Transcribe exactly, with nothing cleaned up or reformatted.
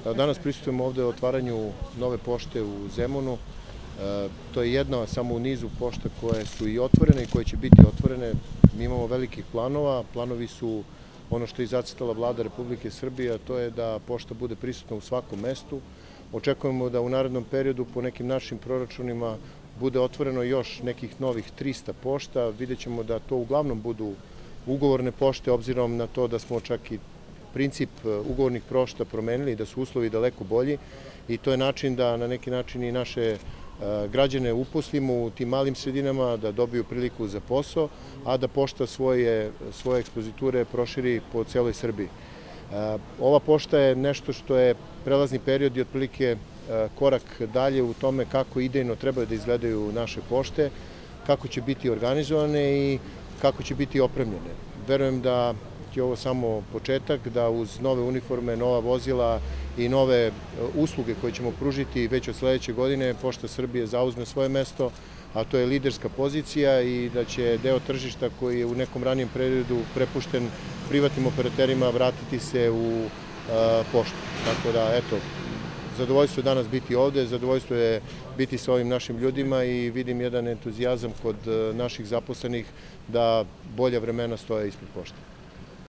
Danas prisustujemo ovde o otvaranju nove pošte u Zemunu. To je jedna samo u nizu pošta koje su i otvorene i koje će biti otvorene. Mi imamo velikih planova. Planovi su ono što je zacrtala Vlada Republike Srbije, a to je da pošta bude prisutna u svakom mestu. Očekujemo da u narednom periodu po nekim našim proračunima bude otvoreno još nekih novih trista pošta. Vidjet ćemo da to uglavnom budu ugovorne pošte, obzirom na to da smo čak i princip ugovornih pošta promenili, da su uslovi daleko bolji i to je način da na neki način i naše građane uposlimo u tim malim sredinama, da dobiju priliku za posao, a da pošta svoje, svoje ekspoziture proširi po celoj Srbiji. Ova pošta je nešto što je prelazni period i otprilike korak dalje u tome kako idejno trebaju da izgledaju naše pošte, kako će biti organizovane i kako će biti opremljene. Verujem da je ovo samo početak, da uz nove uniforme, nova vozila i nove usluge koje ćemo pružiti već od sledeće godine Pošta Srbije zauzme svoje mesto, a to je liderska pozicija i da će deo tržišta koji je u nekom ranijem periodu prepušten privatnim operaterima vratiti se u poštu. Tako da, eto, zadovoljstvo je danas biti ovde, zadovoljstvo je biti sa ovim našim ljudima i vidim jedan entuzijazam kod naših zaposlenih da bolja vremena stoje ispred pošte.